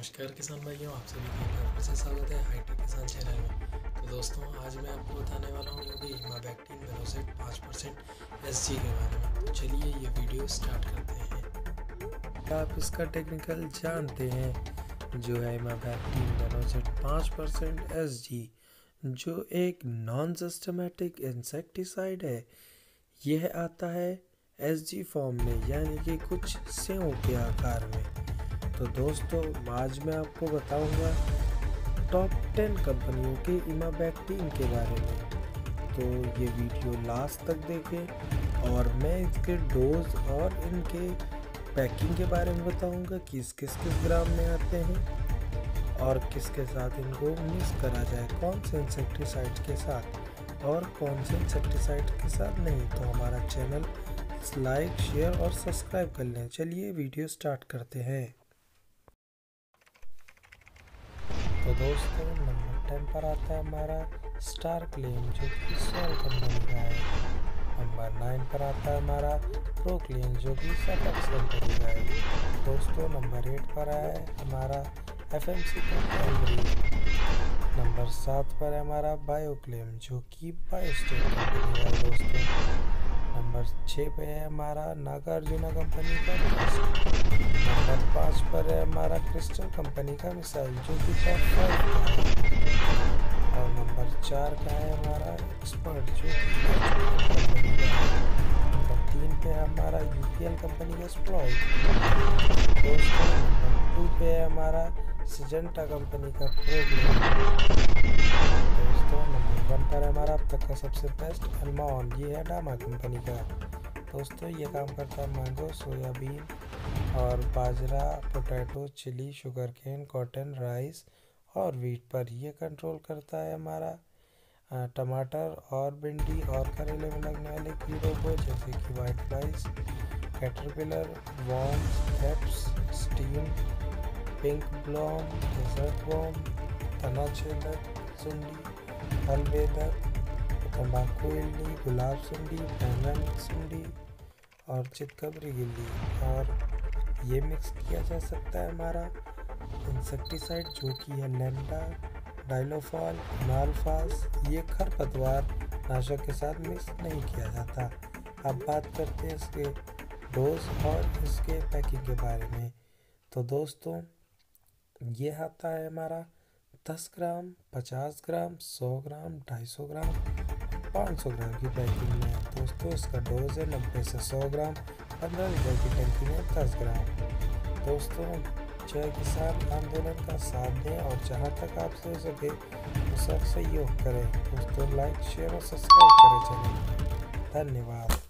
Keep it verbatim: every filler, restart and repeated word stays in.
नमस्कार किसान भाइयों, आप सभी का एक बार फिर से स्वागत है हाईटेक किसान चैनल में। तो दोस्तों, आज मैं आपको बताने वाला हूँ ये भी इमाबैक्टीन वेलोसिट पाँच परसेंट एस जी के बारे में। तो चलिए ये वीडियो स्टार्ट करते हैं। आप इसका टेक्निकल जानते हैं जो है इमाबैक्टीन वेलोसिट पाँच परसेंट एस जी, जो एक नॉन सिस्टमेटिक इंसेक्टिसाइड है। यह आता है एस जी फॉर्म में, यानी कि कुछ सेव के आकार में। तो दोस्तों, आज मैं आपको बताऊंगा टॉप टेन कंपनियों के इमाबैक्टीन के बारे में। तो ये वीडियो लास्ट तक देखें और मैं इसके डोज और इनके पैकिंग के बारे में बताऊंगा कि किस किस किस ग्राम में आते हैं और किसके साथ इनको मिक्स करा जाए, कौन से इंसेक्टिसाइड के साथ और कौन से इंसेक्टिसाइड के साथ नहीं। तो हमारा चैनल लाइक, शेयर और सब्सक्राइब कर लें। चलिए वीडियो स्टार्ट करते हैं। तो दोस्तों, नंबर टेन पर आता है हमारा स्टार क्लेम, जो कि सॉल कंपनी का है। नंबर नाइन पर आता है हमारा प्रो क्लेम, जो कि सफेक्स कंपनी का है। दोस्तों, नंबर एट पर है हमारा एफ एम सी कंपनी। नंबर सात पर है हमारा बायो क्लेम, जो कि बायोस्टेट कंपनी का है। दोस्तों, नंबर छः पे है हमारा नागार्जुना कंपनी का मिसाइल। नंबर पाँच पर है हमारा क्रिस्टल कंपनी का मिसाइल, जो कि टॉप फाइव का है। और नंबर चार का है हमारा एक्सपर्ट, जो कि कंपनी का है। नंबर तीन पे है हमारा यू पी एल कंपनी का स्प्लॉइट। दोस्तों, नंबर टू पे है हमारा सिजेंटा कंपनी का प्रोग्राम। दोस्तों, नंबर वन पर है हमारा अब तक का सबसे बेस्ट अल्मॉन, ये है डामा कंपनी का। दोस्तों, ये काम करता है मैंगो, सोयाबीन और बाजरा, potato, chilli, sugar cane, cotton, rice और वीट पर। ये कंट्रोल करता है हमारा टमाटर और भिंडी और करेले में लगने वाले कीड़ों को, जैसे कि white flies, caterpillar, worms, thrips, स्टीम, पिंक ब्लॉम, डेजर्ट वॉर्म, तना छेदक सुंडी, फलवेदक, तंबाकू इल्ली, गुलाब सुंडी, बैंगन सुंडी और चितकबरी गिल्ली। और ये मिक्स किया जा सकता है हमारा इंसेक्टिसाइड, जो कि है लेंडा, डाइलोफॉल, नालफास। ये खरपतवार नाशक के साथ मिक्स नहीं किया जाता। अब बात करते हैं इसके डोज और इसके पैकिंग के बारे में। तो दोस्तों, ये आता है हमारा दस ग्राम, पचास ग्राम, सौ ग्राम, ढाई सौ ग्राम, पाँच सौ ग्राम की पैकिंग में। दोस्तों, इसका डोज है नब्बे से सौ ग्राम, पंद्रह लीटर की टंकी में दस ग्राम। दोस्तों, जय किसान आंदोलन का साथ दें और जहां तक आपसे हो सके तो सब सहयोग करें। दोस्तों, लाइक, शेयर और सब्सक्राइब करें चैनल। धन्यवाद।